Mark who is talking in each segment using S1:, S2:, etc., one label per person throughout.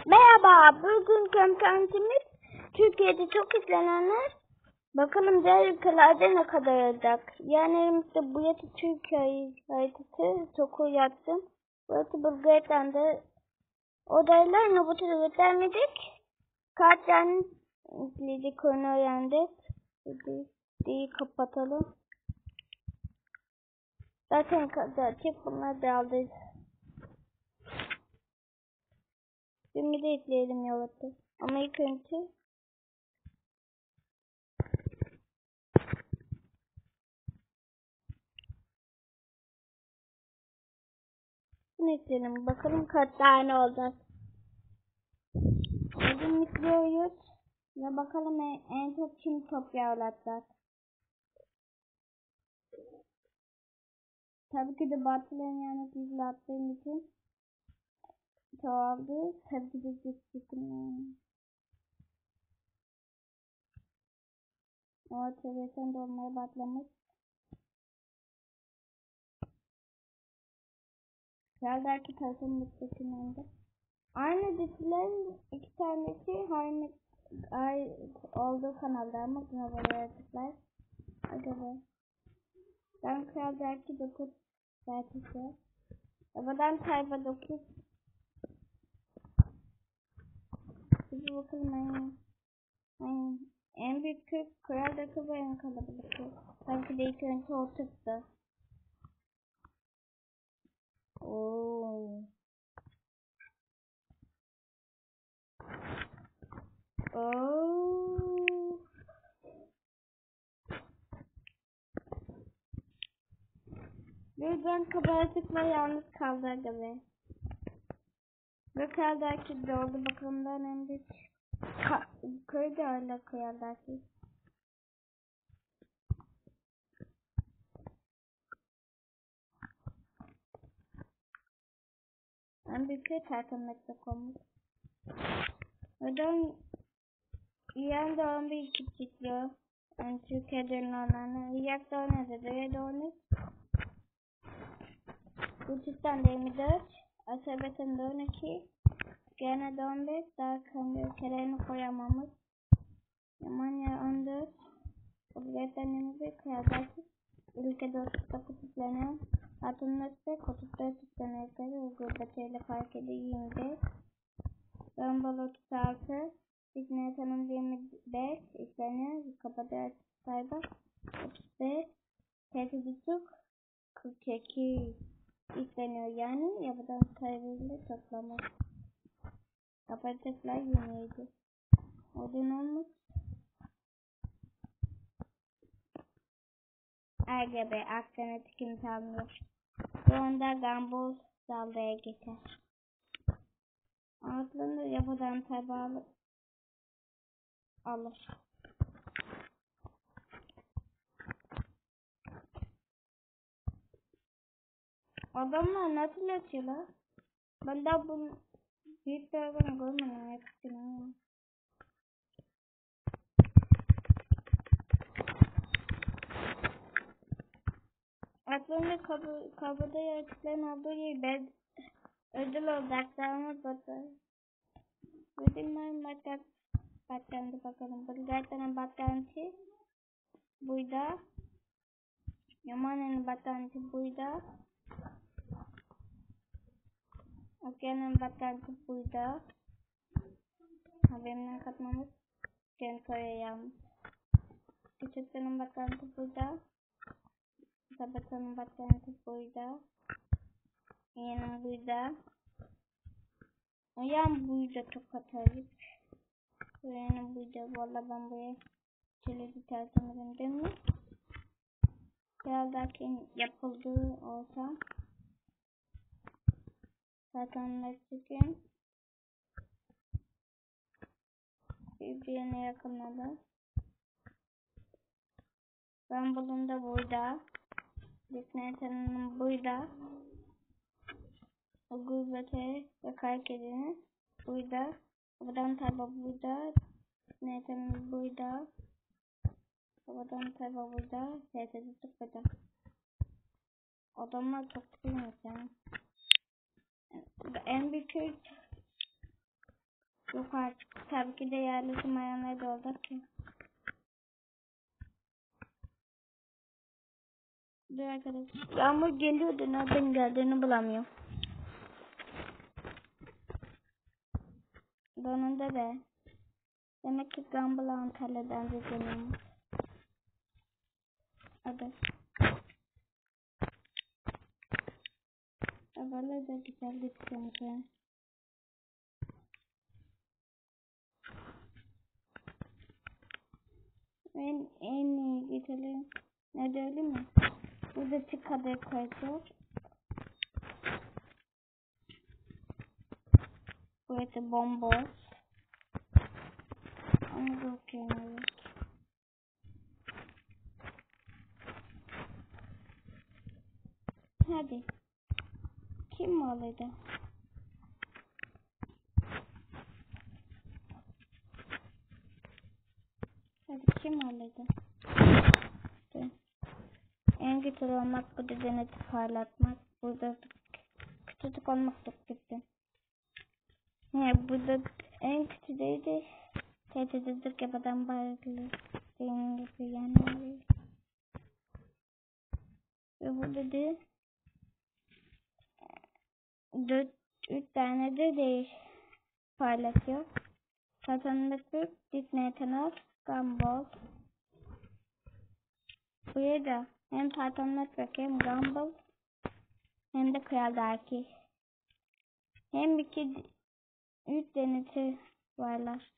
S1: Merhaba, bugün kontentimiz Türkiye'de çok izlenenler. Bakalım diğer ülkelerde ne kadar olacak. Yani elimizde bu yatı Türkiye haritası çok yaptım. Burası Bulgaristan'da de odaylar robotu göstermedik. Kartlarını izledik, onu öğrendik. Diye kapatalım. Zaten açık, bunlar da aldık. Şimdi de izleyelim yolda. Ama ilk önce bunu izleyelim. Bakalım kaç tane olacak. Bugün izliyoruz. Ve bakalım en çok kim top yavlatacak. Tabii ki de Batı'nın yanına izle attığım için çoğaldı. Tabii ki de zıplıkın. O seviyesinde olmaya başlamış. Kral belki tarafın mutlusundan. Aynı dizilerin iki tanesi aynı olduğu kanalda ama global yaratıklar. Acaba ben Kral belki 9 belki. Babadan sayfa 9. Bizi bakalım en büyük kök Kral Dökü ve en kalabalık kök. Sanki de ilk önce o çıktı. Ooo. Ooo. Birden kabarcıkla yalnız kaldı gibi. Ve Kral de oldu bakalım da en büyük köyde öyle Kral Dökü. En büyük köy tertemmekte konmuş. Neden yiyen de 11 küçüklüğü. Yani Türkiye'den olanlar. Yiyak da 17. Ve 13. Gürcistan 24. Azerbaycan 12. Gene de 15. Daha kendi ülkelerini koyamamız. Yamanya 14. Bulgaristan 21. Kıyadaki ülkede 39 izleniyor. Atılmışta 34 izleniyor. Gurbaçayla fark ediyor 25. Rambal 36. İzmir Hanım 25 izleniyor. Kapatıyor sayfa 35. Tehdit 42 izleniyor. Yani yapıdan kaybıyla toplama. Kapatacaklar 27. Odun olmuş. RGB alternatif imtihanlı. Şu anda Gamboz saldaya geçer. Aslında yapıdan tabağı alır. Adamlar nasıl yaşıyorlar? Ben daha bunu bir tarafını görmedim hepsini. Aslında kabada yaratıkların olduğu yer ben ödül olacaktı ama batı. Ödüllerin battandı bakalım. Bulgaristan'ın battandı buydu. Yaman'ın battandı buydu. Okyan'ın battandı buydu. Haberimden katmamız Gen Kore'ye yanmış. Küçüklerin battandı buydu. Sabatanın battandı buydu. Yeğenim buydu. Ayağım buydu çok hataylık. Yeğenim buydu. Valla ben buraya çeledi tertemirim değil mi? Birazdakin yapıldığı olsa zaten Meksikin birbirine yakınladı. Rumble'ın da burada. Disney'nin burada. O gurbete ve kaykedinin burada. Buradan tabi burada. Disney'nin burada. Buradan tabi burada. Sesedi tıkladı. Adamlar çok sıkılmış yani. En büyük Yok artık. Tabii ki de yerli mayonez oldu ki. Dur arkadaşlar. Yağmur geliyordu. Nereden geldiğini bulamıyorum. Donunda da. Demek ki Gumball Antalya'dan düzenliyormuş. Hadi. Böyle de güzel düşünce. En iyi gidelim. Ne diyelim mi? Burada çık kadar koyacağız. Burası bomboş. Onu da okuyamıyoruz. Hadi. Kim malıydı? Hadi kim malıydı? En güçlü olmak, bu düzeni parlatmak, burada küçücük olmak çok kötü. Burada en küçük değildi. Tehditlik yapadan bağırıklı. Senin gibi yani. Ve burada da 3 tane de paylaşıyor. Satanlıklı Disney Channel, Gumball. Buraya da hem Cartoon Network hem Gumball hem de Kral Darky. Hem 3 deneti varlar.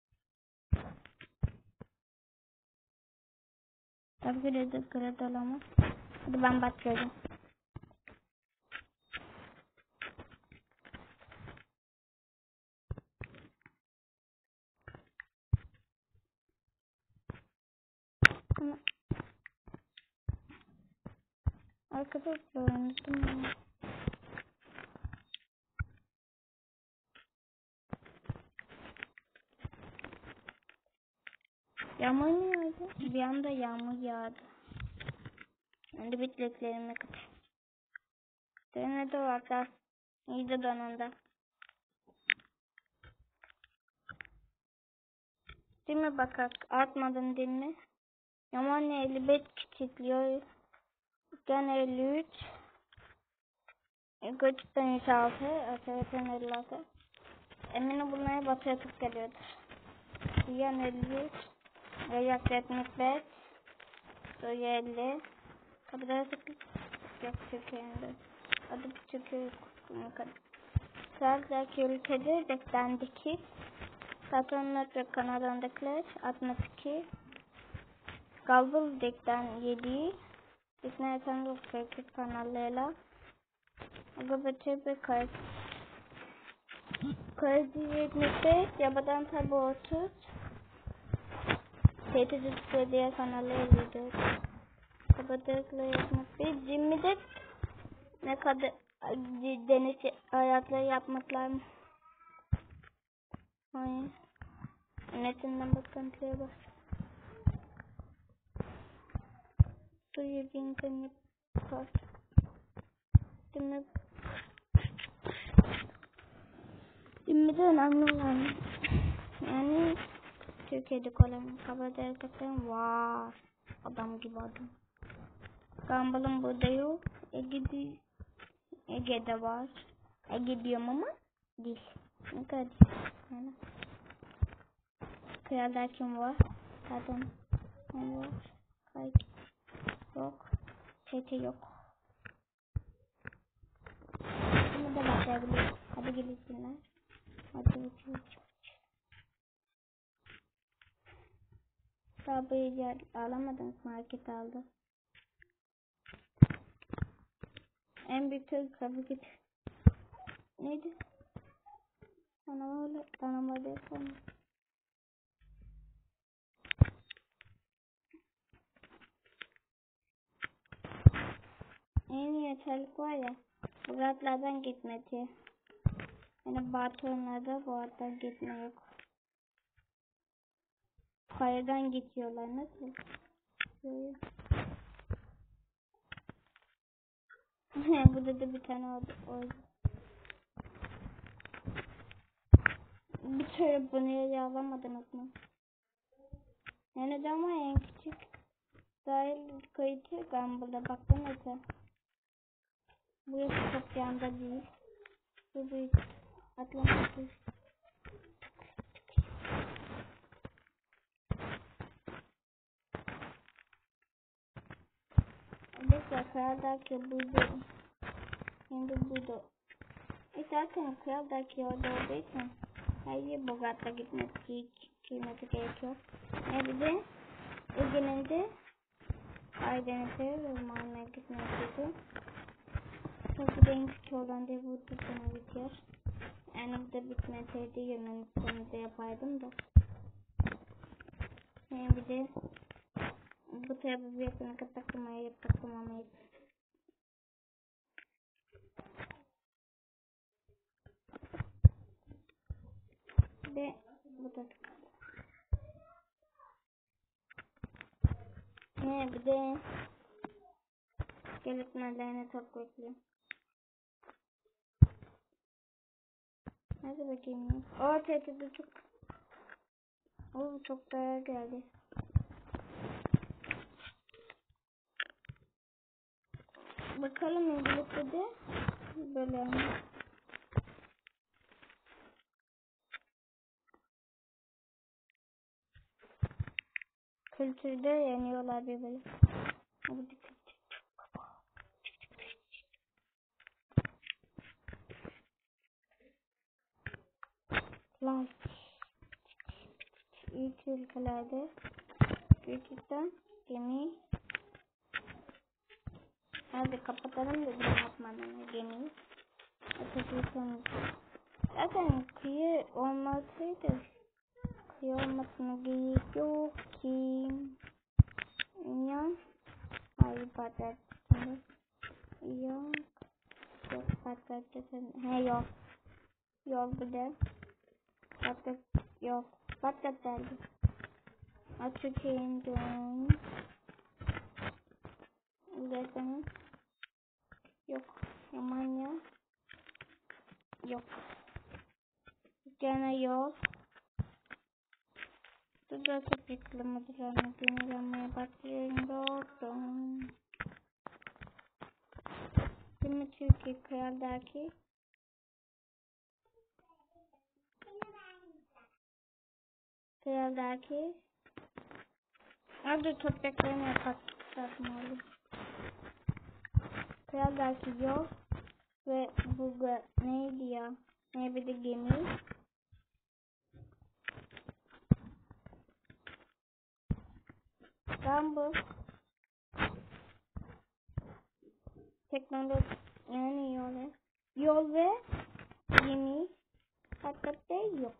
S1: Tabii ki de Kral olamaz. Hadi ben başlıyorum. Arkadaşlar unuttum. Yağmur yağdı. Bir anda yağmur yağdı. Ben de bitleklerime kaçtım. Denede varlar. İyice donunda. Değil mi bakak? Artmadın değil mi? Yaman 55 küçülüyor. Gen 53. Göçten 106. Aşağıdan 56. Eminim bunlara batıya tık geliyordur. Yan 53. Reyak 75. Soya 50. Kapıda tık yok Türkiye'de. Adı Türkiye yok. Sadece ülkede defterdeki Saturn'da kanalındakiler 62. Gumball Deck'ten 7. Disney Channel 48 kanallarıyla Agabete ve Kaydı 75. Yabadan tabi 30. TTC diye kanalı 54. Kapatıkla 71. Jimmy'de ne kadar deniz hayatları yapmaklar mı? Hayır. Netinden bakıntıya bak. Suyu bir internet var. Şimdi de önemli olan yani Türkiye'de olan kabul edeceklerim var. Adam gibi adam. Gumball'ın burada yok. Ege'de var. Ege diyorum ama değil. Ne kadar yani. Krallar kim var? Zaten ne var? Kayıt yok. Çete yok. Şimdi de başlayabiliriz. Hadi gelişsinler. Hadi bakayım. Tabii alamadınız, market aldı. En büyük tabii ki neydi? Tanıma desem. En yeterlik var ya. Muratlardan gitmedi. Yani Bartonlarda bu arada gitme yok. Kayadan geçiyorlar nasıl? Böyle. Burada da bir tane oldu. Bir Bunu yağlamadınız mı? Yani de ama en küçük dahil kayıtı ben burada baktım mesela. Burası çok yanda değil. Bu büyük atlaması. Mesela Kral'daki buydu. Şimdi buydu. Zaten Kral'daki orada olduğu için her yer Bogart'a gitmesi gerekiyor. Bir de Ege'nin de Aydeniz'e ve Malma'ya gitmesi. Çünkü en küçük olan da burada sona bitiyor. Yani burada bitmeseydi Yunanistan'ı da yapardım da. Bir de bu tarafı bir yakına takılmamayı. Ve bu da. Bir de gelişmelerine çok bekliyorum. Hadi bakayım. O tehdidi çok. Çok değer geldi. Bakalım İngilizce'de de böyle. Kültürde yeniyorlar birbirini. Like. İlk ülkelerde gerçekten gemi. Hadi kapatalım da bir yapmadan gemiyi. Atabilirsiniz. Zaten kıyı olmasaydı kıyı olmasına gerek yok ki. Ya. Hayır patlattı. Yok. Yok patlattı. Yok. Yok bir de. Patlat. Yok. Patlattı. Açıklayayım diyorum. Zaten. Yok. Romanya. Yok. Gene yok. Burada tıklamadılarını dinlemeye başlıyorum. Şimdi Türkiye Kral'daki adı topraklarını yapatmalı. Kral'daki yok ve bu neydi ya? Bir de gemi. Bu teknoloji yani yol ve gemi hakikaten yok.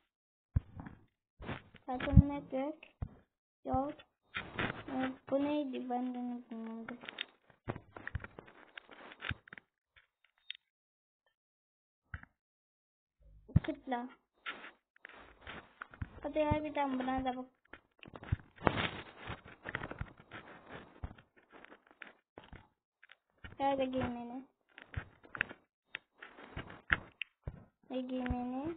S1: Zaten network yol. Bu neydi benden bilmiyorum. Tıkla. Hadi ya bir daha buna da bak. Nerede giymeni? Ne giymeni?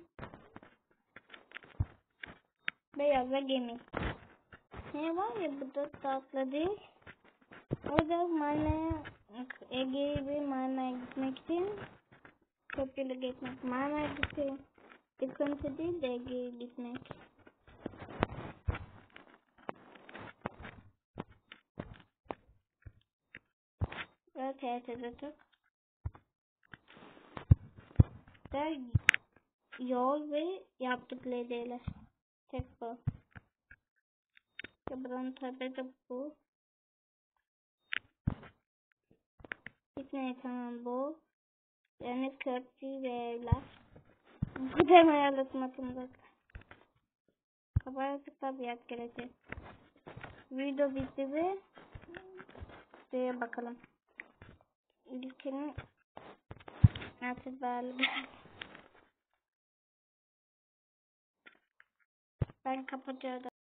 S1: Beyaz ve gemi. Ne var ya bu da tatlı değil. O da Ege'ye ve Malma'ya gitmek için Köprülü gitmek. Malma'ya gitmek. Sıkıntı değil de Ege'ye gitmek. Ve TRT'de çok. Ve yol ve yaptıkları şeyler. Tek bu. Buranın tabi de bu. Gitmeye tamam bu. Yani köprü ve evler. Bu da hayaletmatımda. Kafaya tabiat gelecek. Video bitti ve şeye bakalım. Ülkenin itibariyle ben kapatıyorum.